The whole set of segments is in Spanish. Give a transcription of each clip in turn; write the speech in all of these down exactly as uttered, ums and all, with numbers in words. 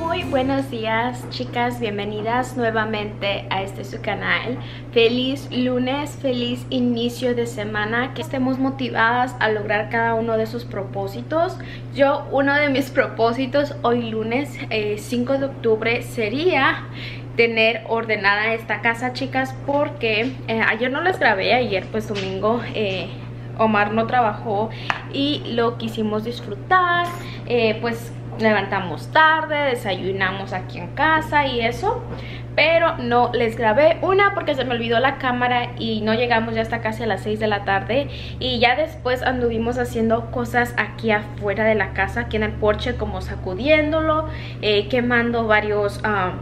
Muy buenos días, chicas, bienvenidas nuevamente a este su canal. Feliz lunes, feliz inicio de semana, que estemos motivadas a lograr cada uno de sus propósitos. Yo, uno de mis propósitos hoy lunes eh, cinco de octubre sería tener ordenada esta casa, chicas, porque eh, ayer no les grabé, ayer pues domingo eh, Omar no trabajó y lo quisimos disfrutar, eh, pues levantamos tarde, desayunamos aquí en casa y eso, pero no les grabé. Una, porque se me olvidó la cámara y no llegamos ya hasta casi a las seis de la tarde, y ya después anduvimos haciendo cosas aquí afuera de la casa, aquí en el porche, como sacudiéndolo, eh, quemando varios um,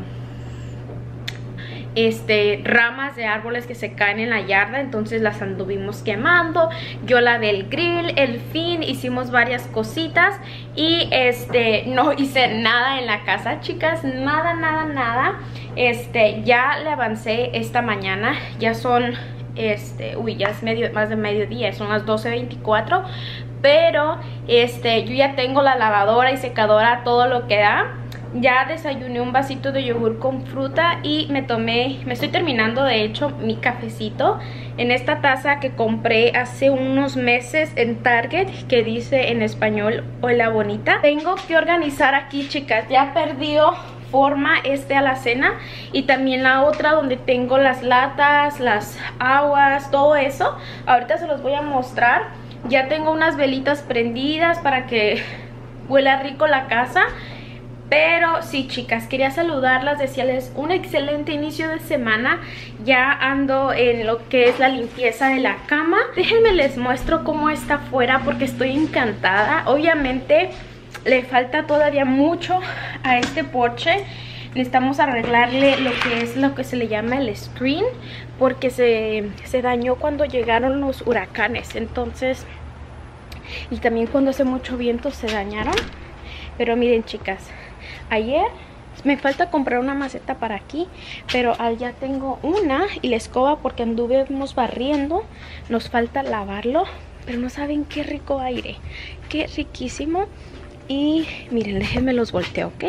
Este, ramas de árboles que se caen en la yarda, entonces las anduvimos quemando. Yo lavé el grill, el fin, hicimos varias cositas y este no hice nada en la casa, chicas, nada, nada, nada. Este, ya le avancé esta mañana, ya son este, uy, ya es medio, más de mediodía, son las doce veinticuatro, pero este, yo ya tengo la lavadora y secadora, todo lo que da. Ya desayuné un vasito de yogur con fruta y me tomé, me estoy terminando de hecho mi cafecito en esta taza que compré hace unos meses en Target, que dice en español hola bonita. Tengo que organizar aquí, chicas, ya perdió forma este alacena, y también la otra donde tengo las latas, las aguas, todo eso. Ahorita se los voy a mostrar. Ya tengo unas velitas prendidas para que huela rico la casa. Pero sí, chicas, quería saludarlas, desearles un excelente inicio de semana. Ya ando en lo que es la limpieza de la cama. Déjenme les muestro cómo está afuera, porque estoy encantada. Obviamente le falta todavía mucho a este porche. Necesitamos arreglarle lo que es lo que se le llama el screen, porque se, se dañó cuando llegaron los huracanes. Entonces, y también cuando hace mucho viento se dañaron. Pero miren, chicas, ayer me falta comprar una maceta para aquí, pero ya tengo una, y la escoba porque anduvimos barriendo. Nos falta lavarlo, pero no saben qué rico aire, qué riquísimo. Y miren, déjenme los volteo, ¿ok?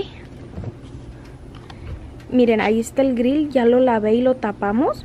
Miren, ahí está el grill, ya lo lavé y lo tapamos.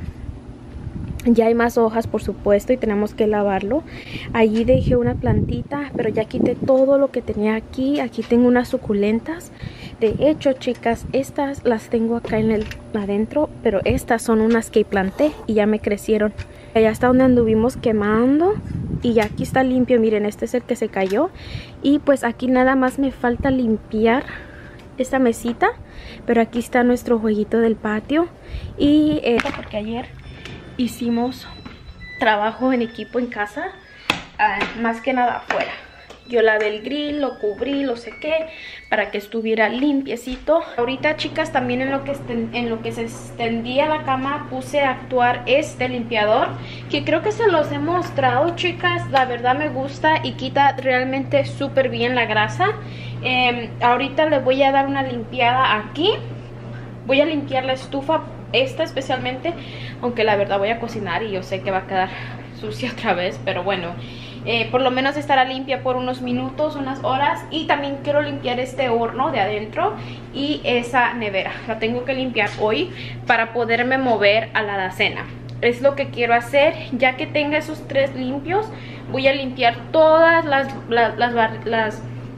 Ya hay más hojas, por supuesto, y tenemos que lavarlo. Allí dejé una plantita, pero ya quité todo lo que tenía aquí. Aquí tengo unas suculentas. De hecho, chicas, estas las tengo acá en el adentro, pero estas son unas que planté y ya me crecieron. Allá está donde anduvimos quemando, y ya aquí está limpio. Miren, este es el que se cayó. Y pues aquí nada más me falta limpiar esta mesita, pero aquí está nuestro jueguito del patio. Y eh, porque ayer hicimos trabajo en equipo en casa, uh, más que nada afuera. Yo lavé el grill, lo cubrí, lo sequé para que estuviera limpiecito. Ahorita, chicas, también en lo que en lo que se extendía la cama puse a actuar este limpiador, que creo que se los he mostrado, chicas. La verdad me gusta y quita realmente súper bien la grasa. Eh, ahorita le voy a dar una limpiada aquí. Voy a limpiar la estufa, esta especialmente, aunque la verdad voy a cocinar y yo sé que va a quedar sucia otra vez, pero bueno, eh, por lo menos estará limpia por unos minutos, unas horas. Y también quiero limpiar este horno de adentro y esa nevera, la tengo que limpiar hoy para poderme mover a la alacena. Es lo que quiero hacer. Ya que tenga esos tres limpios, voy a limpiar todas las, las, las, las,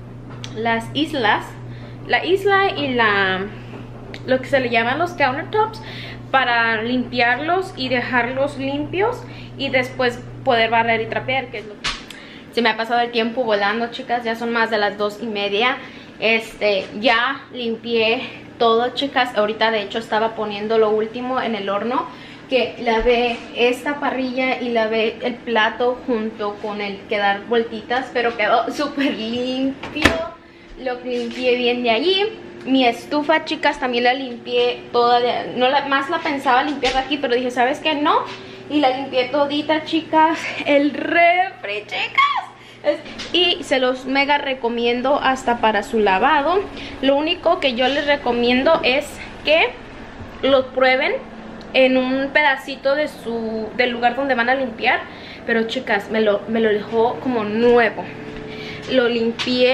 las islas, la isla y la... lo que se le llaman los countertops, para limpiarlos y dejarlos limpios, y después poder barrer y trapear, que es lo que... Se me ha pasado el tiempo volando, chicas, ya son más de las dos y media. Este, ya limpié todo, chicas. Ahorita de hecho estaba poniendo lo último en el horno, que lavé esta parrilla y lavé el plato junto con el que dar vueltitas, pero quedó súper limpio. Lo limpié bien de allí. Mi estufa, chicas, también la limpié toda, de, no la, más la pensaba limpiar de aquí, pero dije, ¿sabes qué? No, y la limpié todita, chicas. El refri, chicas, es, y se los mega recomiendo hasta para su lavado. Lo único que yo les recomiendo es que lo prueben en un pedacito de su, del lugar donde van a limpiar. Pero, chicas, me lo, me lo dejó como nuevo. Lo limpié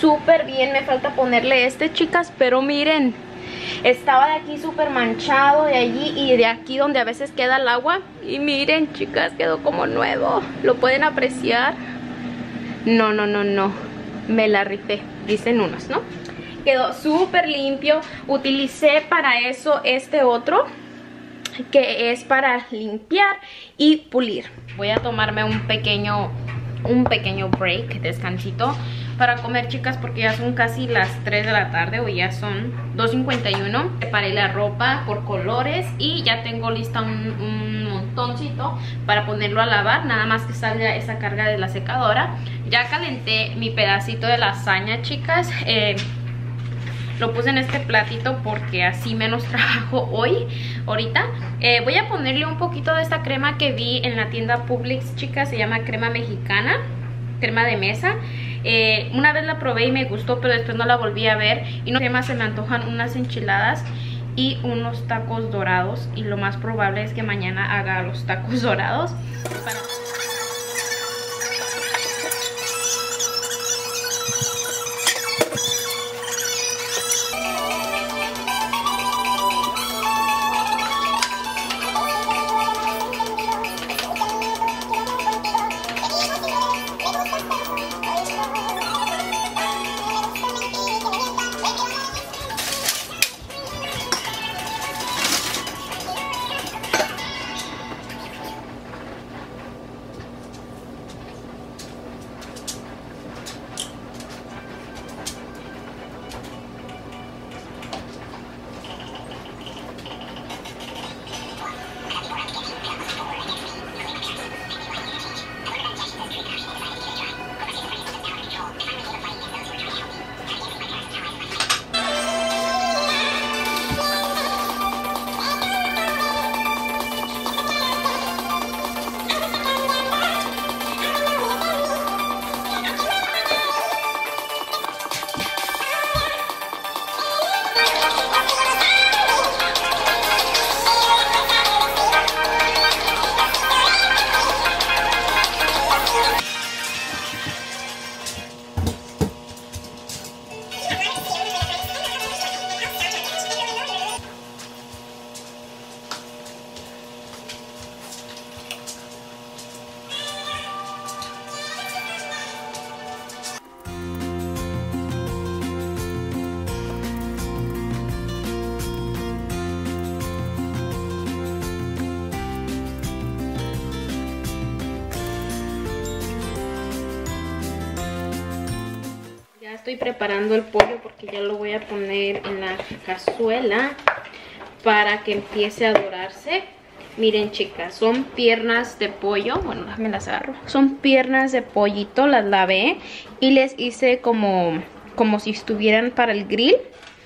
súper bien. Me falta ponerle este, chicas, pero miren, estaba de aquí súper manchado, de allí y de aquí donde a veces queda el agua. Y miren, chicas, quedó como nuevo. ¿Lo pueden apreciar? No, no, no, no. Me la rifé, dicen unos, ¿no? Quedó súper limpio. Utilicé para eso este otro, que es para limpiar y pulir. Voy a tomarme un pequeño, un pequeño break, descansito, para comer, chicas, porque ya son casi las tres de la tarde, o ya son dos cincuenta y uno. Preparé la ropa por colores y ya tengo lista un, un montoncito para ponerlo a lavar, nada más que salga esa carga de la secadora. Ya calenté mi pedacito de lasaña, chicas. eh, Lo puse en este platito porque así menos trabajo hoy, ahorita. Eh, voy a ponerle un poquito de esta crema que vi en la tienda Publix, chicas. Se llama crema mexicana, crema de mesa. Eh, una vez la probé y me gustó, pero después no la volví a ver. Y no sé más, se me antojan unas enchiladas y unos tacos dorados. Y lo más probable es que mañana haga los tacos dorados. Para... Estoy preparando el pollo porque ya lo voy a poner en la cazuela para que empiece a dorarse. Miren, chicas, son piernas de pollo. Bueno, déjame las agarro. Son piernas de pollito, las lavé y les hice como, como si estuvieran para el grill.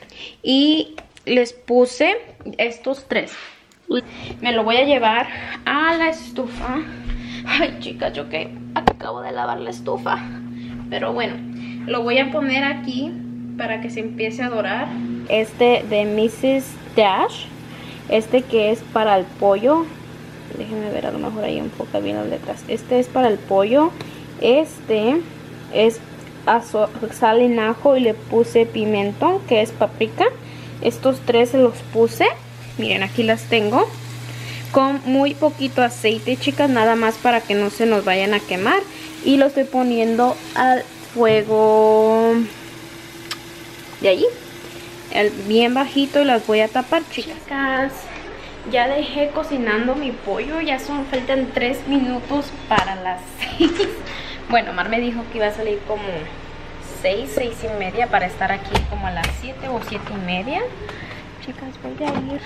Y les puse estos tres. Me lo voy a llevar a la estufa. Ay, chicas, yo que acabo de lavar la estufa. Pero bueno, lo voy a poner aquí para que se empiece a dorar. Este de missus Dash. Este que es para el pollo. Déjenme ver, a lo mejor ahí enfoca bien las letras. Este es para el pollo. Este es sal en ajo y le puse pimiento, que es paprika. Estos tres se los puse. Miren, aquí las tengo. Con muy poquito aceite, chicas, nada más para que no se nos vayan a quemar. Y lo estoy poniendo al fuego de allí, el bien bajito, y las voy a tapar, chicas. Ya dejé cocinando mi pollo, ya son, faltan tres minutos para las seis. Bueno, Mar me dijo que iba a salir como seis, seis y media para estar aquí como a las siete o siete y media. Chicas, voy a ir.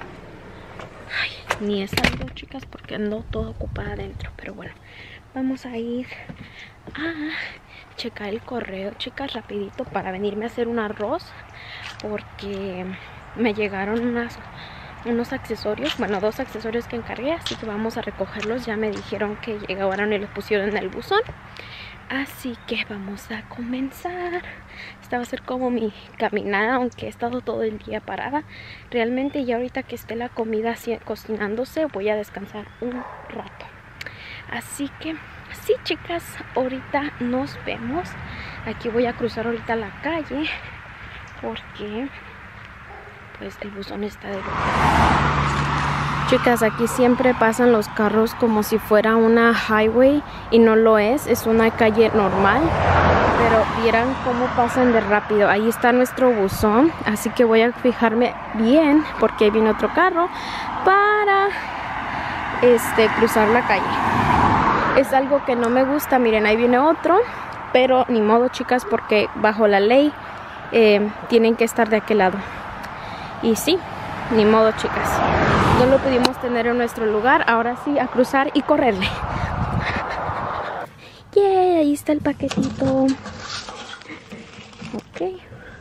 Ay, ni he salido, chicas, porque ando toda ocupada adentro, pero bueno, vamos a ir a checar el correo, chicas, rapidito, para venirme a hacer un arroz, porque me llegaron unas, unos accesorios, bueno, dos accesorios que encargué, así que vamos a recogerlos. Ya me dijeron que llegaron y los pusieron en el buzón, así que vamos a comenzar. Esta va a ser como mi caminada, aunque he estado todo el día parada. Realmente ya ahorita que esté la comida cocinándose voy a descansar un rato. Así que sí, chicas, ahorita nos vemos. Aquí voy a cruzar ahorita la calle porque pues el buzón está de vuelta. Chicas, aquí siempre pasan los carros como si fuera una highway y no lo es, es una calle normal, pero vieran cómo pasan de rápido. Ahí está nuestro buzón, así que voy a fijarme bien porque ahí viene otro carro para este, cruzar la calle. Es algo que no me gusta, miren, ahí viene otro, pero ni modo, chicas, porque bajo la ley eh, tienen que estar de aquel lado. Y sí, ni modo, chicas. No lo pudimos tener en nuestro lugar. Ahora sí, a cruzar y correrle. ¡Yay! Ahí está el paquetito. Ok.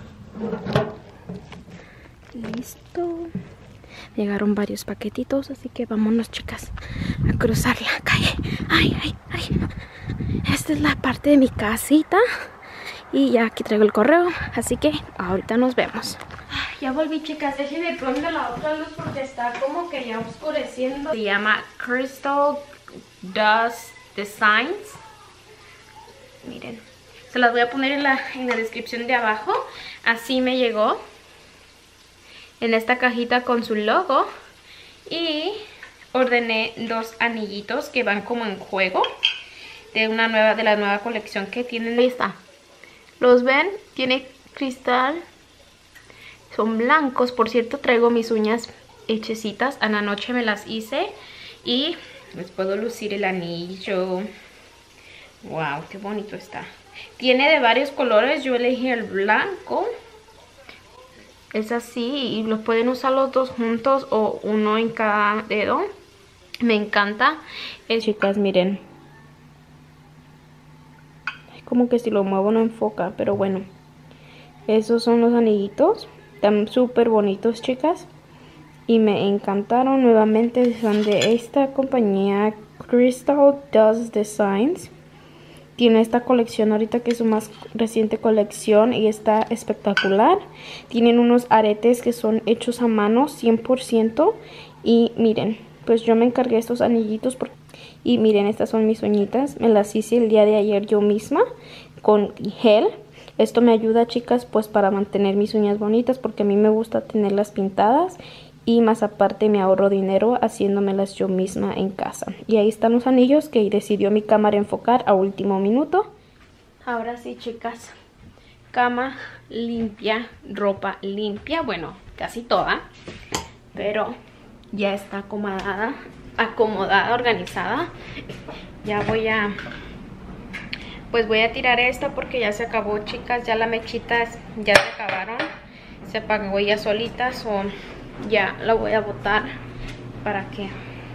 Listo. Llegaron varios paquetitos, así que vámonos, chicas, a cruzar la calle. ¡Ay, ay, ay! Esta es la parte de mi casita. Y ya aquí traigo el correo, así que ahorita nos vemos. Ya volví, chicas, déjenme poner la otra luz porque está como que ya oscureciendo. Se llama Crystal Dust Designs. Miren, se las voy a poner en la, en la descripción de abajo. Así me llegó en esta cajita con su logo. Y ordené dos anillitos que van como en juego de una nueva, de la nueva colección que tienen lista. ¿Los ven? Tiene cristal. Son blancos. Por cierto, traigo mis uñas hechecitas. A la noche me las hice. Y les puedo lucir el anillo. Wow, qué bonito está. Tiene de varios colores. Yo elegí el blanco. Es así. Y los pueden usar los dos juntos o uno en cada dedo. Me encanta. Eh, chicas, miren. Como que si lo muevo no enfoca, pero bueno. Esos son los anillitos. Están súper bonitos, chicas. Y me encantaron. Nuevamente son de esta compañía, Crystal Dust Designs. Tiene esta colección ahorita que es su más reciente colección y está espectacular. Tienen unos aretes que son hechos a mano cien por ciento. Y miren, pues yo me encargué estos anillitos porque... Y miren, estas son mis uñitas. Me las hice el día de ayer yo misma con gel. Esto me ayuda, chicas, pues para mantener mis uñas bonitas porque a mí me gusta tenerlas pintadas. Y más aparte me ahorro dinero haciéndomelas yo misma en casa. Y ahí están los anillos que decidió mi cámara enfocar a último minuto. Ahora sí, chicas. Cama limpia, ropa limpia. Bueno, casi toda. Pero ya está acomodada. acomodada, organizada. Ya voy a pues voy a tirar esta porque ya se acabó, chicas. Ya las mechitas ya se acabaron, se apagó ya solitas, o ya la voy a botar para que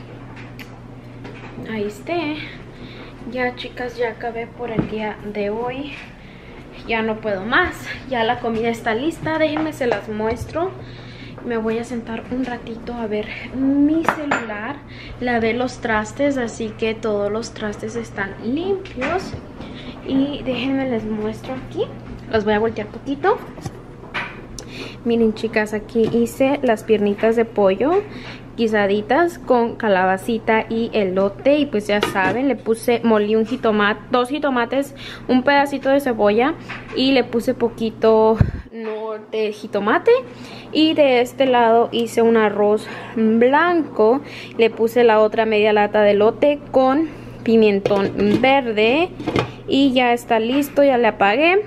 ahí esté. Ya, chicas, ya acabé por el día de hoy. Ya no puedo más. Ya la comida está lista. Déjenme se las muestro. Me voy a sentar un ratito a ver mi celular. Lavé los trastes, así que todos los trastes están limpios. Y déjenme les muestro aquí. Los voy a voltear poquito. Miren, chicas, aquí hice las piernitas de pollo guisaditas con calabacita y elote. Y pues ya saben, le puse, molí un jitomate, dos jitomates, un pedacito de cebolla y le puse poquito no, de jitomate. Y de este lado hice un arroz blanco. Le puse la otra media lata de elote con pimentón verde. Y ya está listo, ya le apagué.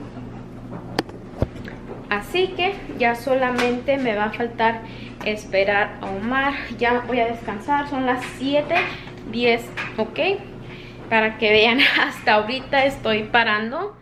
Así que ya solamente me va a faltar esperar a Omar. Ya voy a descansar, son las siete diez, ¿ok? Para que vean, hasta ahorita estoy parando.